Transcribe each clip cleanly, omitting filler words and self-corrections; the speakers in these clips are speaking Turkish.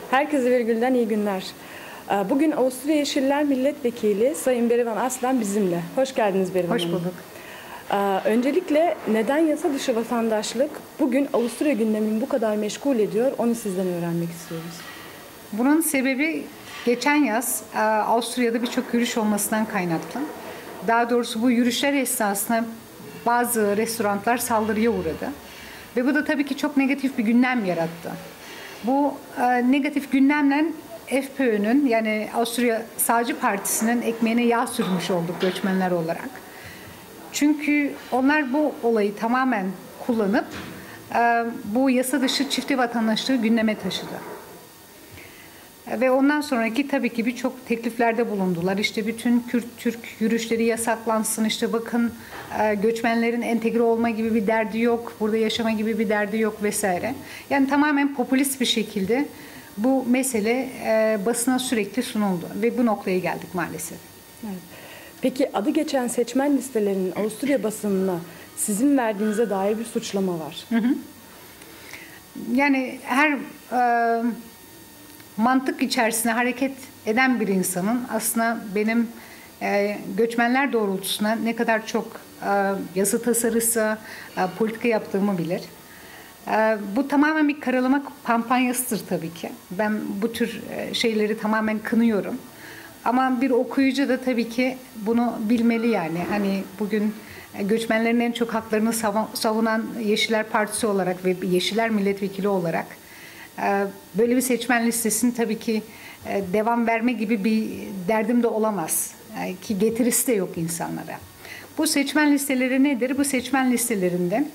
Herkese virgülden iyi günler. Bugün Avusturya Yeşiller Milletvekili Sayın Berivan Aslan bizimle. Hoş geldiniz Berivan Hanım. Hoş bulduk. Öncelikle neden yasa dışı vatandaşlık bugün Avusturya gündemini bu kadar meşgul ediyor, onu sizden öğrenmek istiyoruz. Bunun sebebi geçen yaz Avusturya'da birçok yürüyüş olmasından kaynaklı. Daha doğrusu bu yürüyüşler esnasında bazı restoranlar saldırıya uğradı. Ve bu da tabii ki çok negatif bir gündem yarattı. Bu negatif gündemle FPÖ'nün yani Avusturya Sağcı Partisi'nin ekmeğine yağ sürmüş olduk göçmenler olarak. Çünkü onlar bu olayı tamamen kullanıp bu yasa dışı çifte vatandaşlığı gündeme taşıdı. Ve ondan sonraki tabii ki birçok tekliflerde bulundular. İşte bütün Kürt-Türk yürüyüşleri yasaklansın. İşte bakın göçmenlerin entegre olma gibi bir derdi yok. Burada yaşama gibi bir derdi yok vesaire. Yani tamamen popülist bir şekilde bu mesele basına sürekli sunuldu. Ve bu noktaya geldik maalesef. Evet. Peki adı geçen seçmen listelerinin Avusturya basınına sizin verdiğinize dair bir suçlama var. Hı hı. Yani her mantık içerisinde hareket eden bir insanın aslında benim göçmenler doğrultusuna ne kadar çok yasa tasarısı, politika yaptığımı bilir. Bu tamamen bir karalama kampanyasıdır tabii ki. Ben bu tür şeyleri tamamen kınıyorum. Ama bir okuyucu da tabii ki bunu bilmeli yani. Hani bugün göçmenlerin en çok haklarını savunan Yeşiller Partisi olarak ve Yeşiller Milletvekili olarak böyle bir seçmen listesini tabii ki devam verme gibi bir derdim de olamaz. Ki getirisi de yok insanlara. Bu seçmen listeleri nedir? Bu seçmen listelerinden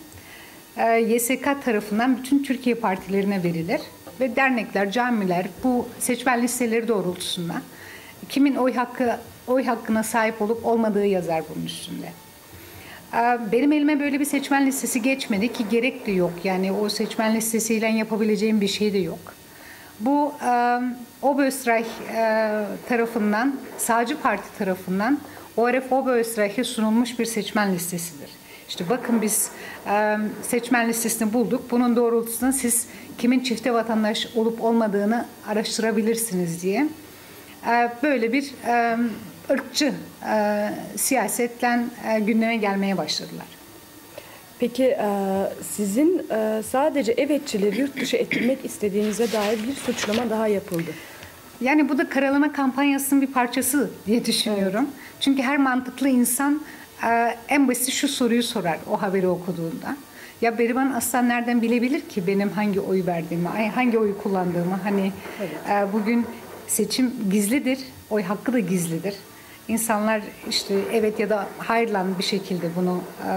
YSK tarafından bütün Türkiye partilerine verilir. Ve dernekler, camiler bu seçmen listeleri doğrultusunda kimin oy hakkına sahip olup olmadığı yazar bunun üstünde. Benim elime böyle bir seçmen listesi geçmedi ki gerek de yok. Yani o seçmen listesiyle yapabileceğim bir şey de yok. Bu Oberösterreich tarafından, Sağcı Parti tarafından ORF Oberösterreich'e sunulmuş bir seçmen listesidir. İşte bakın biz seçmen listesini bulduk. Bunun doğrultusunda siz kimin çifte vatandaş olup olmadığını araştırabilirsiniz diye. Böyle bir ırkçı siyasetten gündeme gelmeye başladılar. Peki sizin sadece evetçileri yurt dışı ettirmek istediğinize dair bir suçlama daha yapıldı. Yani bu da karalama kampanyasının bir parçası diye düşünüyorum. Evet. Çünkü her mantıklı insan en basit şu soruyu sorar o haberi okuduğunda. Ya Berivan Aslan nereden bilebilir ki benim hangi oyu verdiğimi, hangi oyu kullandığımı? Hani evet. Bugün seçim gizlidir, oy hakkı da gizlidir. İnsanlar işte evet ya da hayırla bir şekilde bunu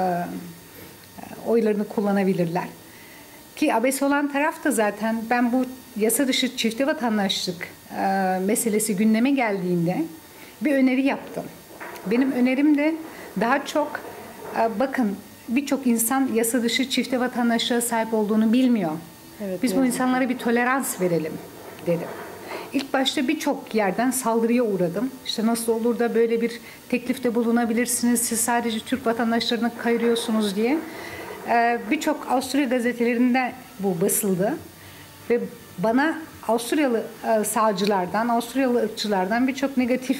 oylarını kullanabilirler. Ki abes olan taraf da zaten ben bu yasa dışı çifte vatandaşlık meselesi gündeme geldiğinde bir öneri yaptım. Benim önerim de daha çok bakın birçok insan yasa dışı çifte vatandaşlığa sahip olduğunu bilmiyor. Evet, biz bu insanlara bir tolerans verelim dedim. İlk başta birçok yerden saldırıya uğradım. İşte nasıl olur da böyle bir teklifte bulunabilirsiniz, siz sadece Türk vatandaşlarını kayırıyorsunuz diye. Birçok Avusturya gazetelerinde bu basıldı. Ve bana Avusturyalı sağcılardan, Avusturyalı ırkçılardan birçok negatif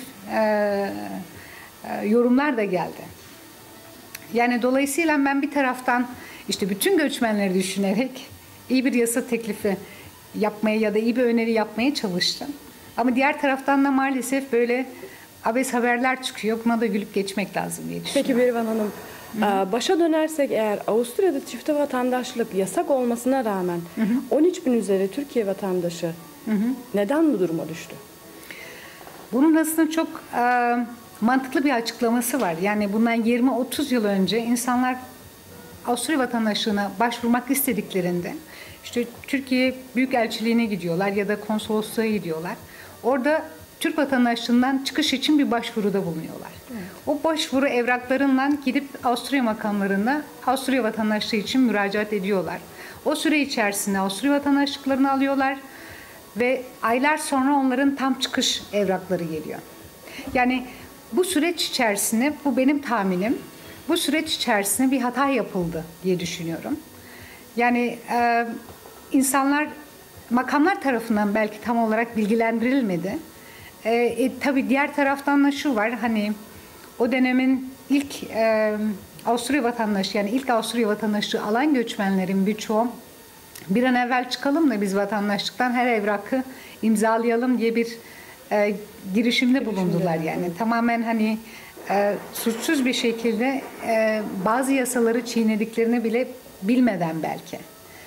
yorumlar da geldi. Yani dolayısıyla ben bir taraftan işte bütün göçmenleri düşünerek iyi bir yasa teklifi yapmaya ya da iyi bir öneri yapmaya çalıştım. Ama diğer taraftan da maalesef böyle abes haberler çıkıyor. Buna da gülüp geçmek lazım diye düşünüyorum. Peki Berivan Hanım, başa dönersek eğer Avusturya'da çifte vatandaşlık yasak olmasına rağmen 13 bin üzeri Türkiye vatandaşı neden bu duruma düştü? Bunun aslında çok mantıklı bir açıklaması var. Yani bundan 20-30 yıl önce insanlar Avusturya vatandaşlığına başvurmak istediklerinde işte Türkiye Büyükelçiliğine gidiyorlar ya da konsolosluğa gidiyorlar. Orada Türk vatandaşlığından çıkış için bir başvuruda bulunuyorlar. Evet. O başvuru evraklarıyla gidip Avusturya makamlarında Avusturya vatandaşlığı için müracaat ediyorlar. O süre içerisinde Avusturya vatandaşlıklarını alıyorlar ve aylar sonra onların tam çıkış evrakları geliyor. Yani bu süreç içerisinde, bu benim tahminim, bu süreç içerisinde bir hata yapıldı diye düşünüyorum. Yani insanlar makamlar tarafından belki tam olarak bilgilendirilmedi. Tabii diğer taraftan da şu var, hani o dönemin ilk Avusturya vatandaşı, yani ilk Avusturya vatandaşı alan göçmenlerin birçoğu bir an evvel çıkalım da biz vatandaşlıktan her evrakı imzalayalım diye bir girişimde bulundular. Yani tamamen hani suçsuz bir şekilde bazı yasaları çiğnediklerini bile bilmeden belki.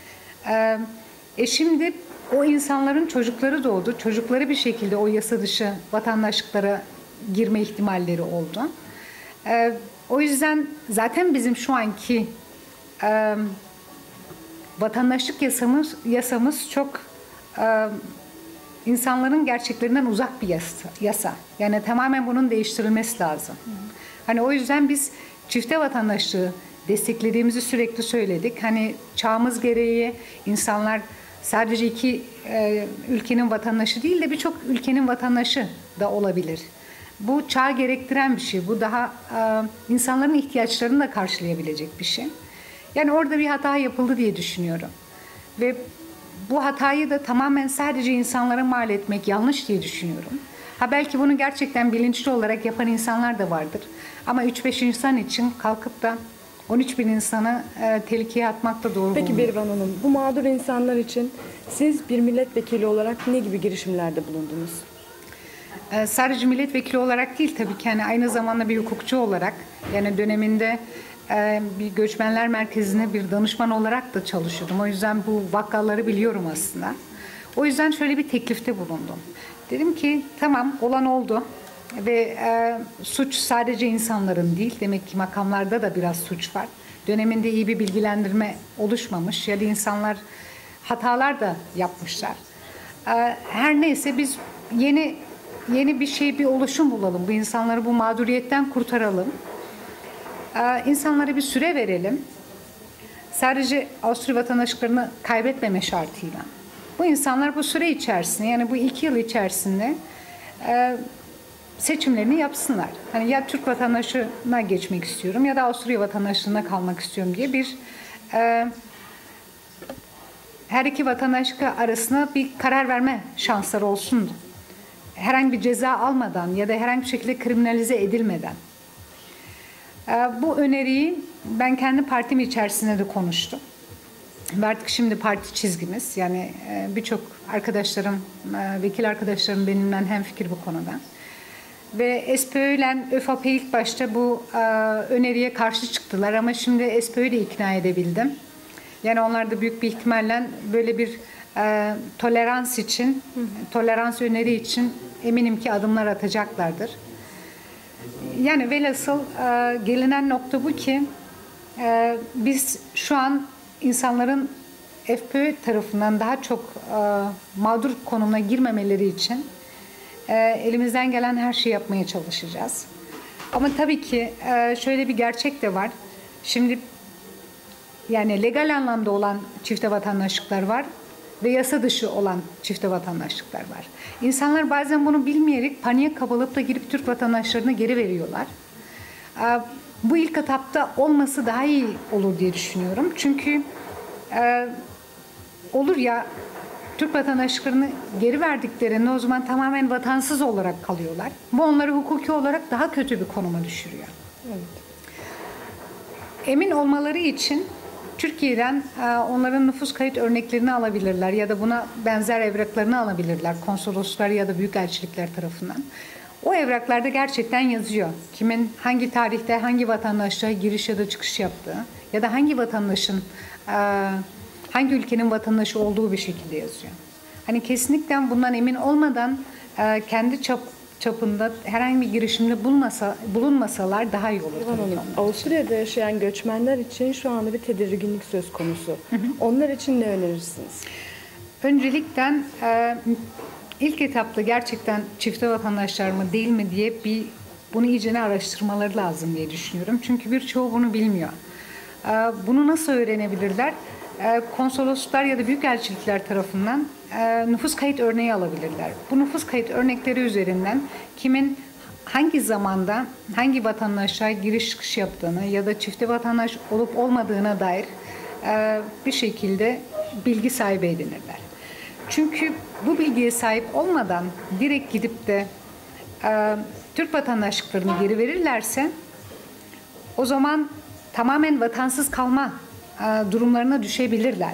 Şimdi o insanların çocukları doğdu. Çocukları bir şekilde o yasa dışı vatandaşlıklara girme ihtimalleri oldu. O yüzden zaten bizim şu anki vatandaşlık yasamız çok insanların gerçeklerinden uzak bir yasa. Yani tamamen bunun değiştirilmesi lazım. Hani o yüzden biz çifte vatandaşlığı desteklediğimizi sürekli söyledik. Hani çağımız gereği insanlar sadece iki ülkenin vatandaşı değil de birçok ülkenin vatandaşı da olabilir. Bu çağ gerektiren bir şey. Bu daha insanların ihtiyaçlarını da karşılayabilecek bir şey. Yani orada bir hata yapıldı diye düşünüyorum. Ve bu hatayı da tamamen sadece insanlara mal etmek yanlış diye düşünüyorum. Belki bunu gerçekten bilinçli olarak yapan insanlar da vardır. Ama 3-5 insan için kalkıp da 13 bin insanı tehlikeye atmak da doğru. Peki Berivan Hanım, bu mağdur insanlar için siz bir milletvekili olarak ne gibi girişimlerde bulundunuz? Sadece milletvekili olarak değil tabii ki, yani aynı zamanda bir hukukçu olarak, yani döneminde bir göçmenler merkezine bir danışman olarak da çalışıyordum. O yüzden bu vakaları biliyorum aslında. O yüzden şöyle bir teklifte bulundum. Dedim ki tamam, olan oldu ve suç sadece insanların değil, demek ki makamlarda da biraz suç var. Döneminde iyi bir bilgilendirme oluşmamış ya da insanlar hatalar da yapmışlar. Her neyse biz yeni bir oluşum bulalım. Bu insanları bu mağduriyetten kurtaralım. İnsanlara bir süre verelim. Sadece Avusturya vatandaşlıklarını kaybetmeme şartıyla. Bu insanlar bu süre içerisinde, yani bu 2 yıl içerisinde seçimlerini yapsınlar. Hani ya Türk vatandaşlığına geçmek istiyorum ya da Avusturya vatandaşlığına kalmak istiyorum diye bir her iki vatandaşlık arasında bir karar verme şansları olsun. Herhangi bir ceza almadan ya da herhangi bir şekilde kriminalize edilmeden. Bu öneriyi ben kendi partim içerisinde de konuştum. Ve artık şimdi parti çizgimiz, yani birçok arkadaşlarım, vekil arkadaşlarım benimle hemfikir bu konuda. Ve SPÖ ile ÖFAP ilk başta bu öneriye karşı çıktılar ama şimdi SPÖ'yü de ikna edebildim. Yani onlar da büyük bir ihtimalle böyle bir tolerans öneri için eminim ki adımlar atacaklardır. Yani velhasıl gelinen nokta bu ki biz şu an insanların FPÖ tarafından daha çok mağdur konumuna girmemeleri için elimizden gelen her şeyi yapmaya çalışacağız. Ama tabii ki şöyle bir gerçek de var. Şimdi yani legal anlamda olan çifte vatandaşlıklar var ve yasa dışı olan çifte vatandaşlıklar var. İnsanlar bazen bunu bilmeyerek paniğe kapılıp da girip Türk vatandaşlarını geri veriyorlar. Bu ilk etapta olması daha iyi olur diye düşünüyorum. Çünkü olur ya Türk vatandaşlarını geri verdiklerinde o zaman tamamen vatansız olarak kalıyorlar. Bu onları hukuki olarak daha kötü bir konuma düşürüyor. Evet. Emin olmaları için Türkiye'den onların nüfus kayıt örneklerini alabilirler ya da buna benzer evraklarını alabilirler konsoloslar ya da büyükelçilikler tarafından. O evraklarda gerçekten yazıyor. Kimin hangi tarihte hangi vatandaşlığa giriş ya da çıkış yaptığı ya da hangi vatandaşın hangi ülkenin vatandaşı olduğu bir şekilde yazıyor. Hani kesinlikle bundan emin olmadan kendi çapında herhangi bir girişimde bulunmasalar daha iyi olur. Avusturya'da yaşayan göçmenler için şu anda bir tedirginlik söz konusu. Onlar için ne önerirsiniz? Öncelikle ilk etapta gerçekten çifte vatandaşlar mı değil mi diye bunu iyicene araştırmaları lazım diye düşünüyorum. Çünkü birçoğu bunu bilmiyor. Bunu nasıl öğrenebilirler? Konsolosluklar ya da büyükelçilikler tarafından nüfus kayıt örneği alabilirler. Bu nüfus kayıt örnekleri üzerinden kimin hangi zamanda hangi vatandaşa giriş çıkış yaptığını ya da çifte vatandaş olup olmadığına dair bir şekilde bilgi sahibi edinirler. Çünkü bu bilgiye sahip olmadan direkt gidip de Türk vatandaşlıklarını geri verirlerse o zaman tamamen vatansız kalma durumlarına düşebilirler.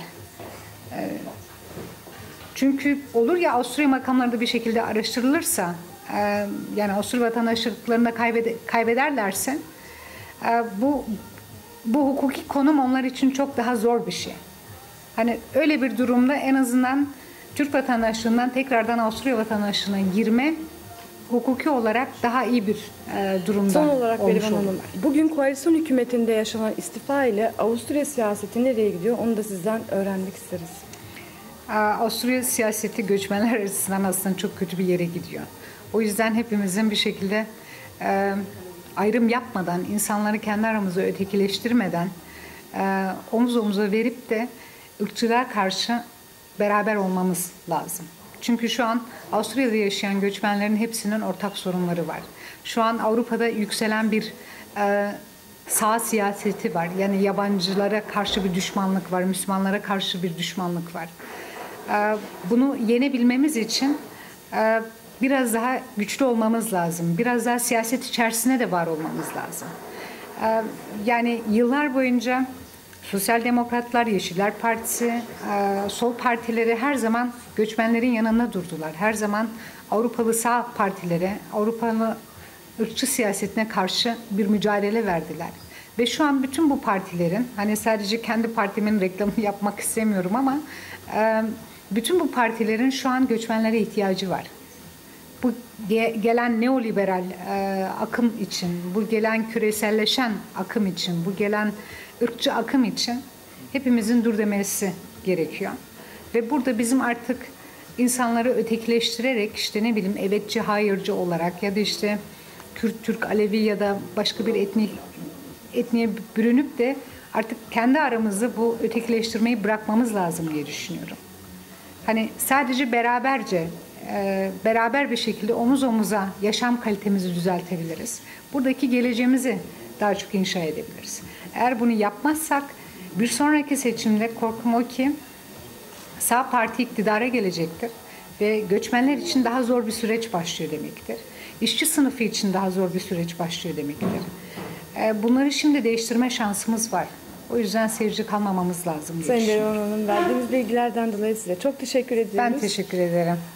Çünkü olur ya Avusturya makamları da bir şekilde araştırılırsa yani Avusturya vatandaşlıklarını kaybederlerse bu hukuki konum onlar için çok daha zor bir şey. Hani öyle bir durumda en azından Türk vatandaşlığından tekrardan Avusturya vatandaşlığına girme hukuki olarak daha iyi bir durumda Son olarak olmuş Berivan Hanım, bugün koalisyon hükümetinde yaşanan istifa ile Avusturya siyaseti nereye gidiyor onu da sizden öğrenmek isteriz. Avusturya siyaseti göçmenler açısından aslında çok kötü bir yere gidiyor. O yüzden hepimizin bir şekilde ayrım yapmadan, insanları kendi aramızda ötekileştirmeden omuz omuza verip de ırkçılığa karşı beraber olmamız lazım. Çünkü şu an Avusturya'da yaşayan göçmenlerin hepsinin ortak sorunları var. Şu an Avrupa'da yükselen bir sağ siyaseti var. Yani yabancılara karşı bir düşmanlık var, Müslümanlara karşı bir düşmanlık var. Bunu yenebilmemiz için biraz daha güçlü olmamız lazım. Biraz daha siyaset içerisine de var olmamız lazım. Yani yıllar boyunca Sosyal Demokratlar, Yeşiller Partisi, sol partileri her zaman göçmenlerin yanında durdular. Her zaman Avrupalı sağ partilere, Avrupalı ırkçı siyasetine karşı bir mücadele verdiler. Ve şu an bütün bu partilerin, hani sadece kendi partimin reklamını yapmak istemiyorum ama bütün bu partilerin şu an göçmenlere ihtiyacı var. Bu gelen neoliberal akım için, bu gelen küreselleşen akım için, bu gelen ırkçı akım için hepimizin dur demesi gerekiyor. Ve burada bizim artık insanları ötekileştirerek işte ne bileyim evetçi, hayırcı olarak ya da işte Kürt, Türk, Alevi ya da başka bir etniye bürünüp de artık kendi aramızda bu ötekileştirmeyi bırakmamız lazım diye düşünüyorum. Hani sadece beraber bir şekilde omuz omuza yaşam kalitemizi düzeltebiliriz. Buradaki geleceğimizi daha çok inşa edebiliriz. Eğer bunu yapmazsak bir sonraki seçimde korkum o ki sağ parti iktidara gelecektir ve göçmenler için daha zor bir süreç başlıyor demektir. İşçi sınıfı için daha zor bir süreç başlıyor demektir. Bunları şimdi değiştirme şansımız var. O yüzden seyirci kalmamamız lazım diye Sayın düşünüyorum. Berivan Hanım, verdiğiniz bilgilerden dolayı size çok teşekkür ediyoruz. Ben teşekkür ederim.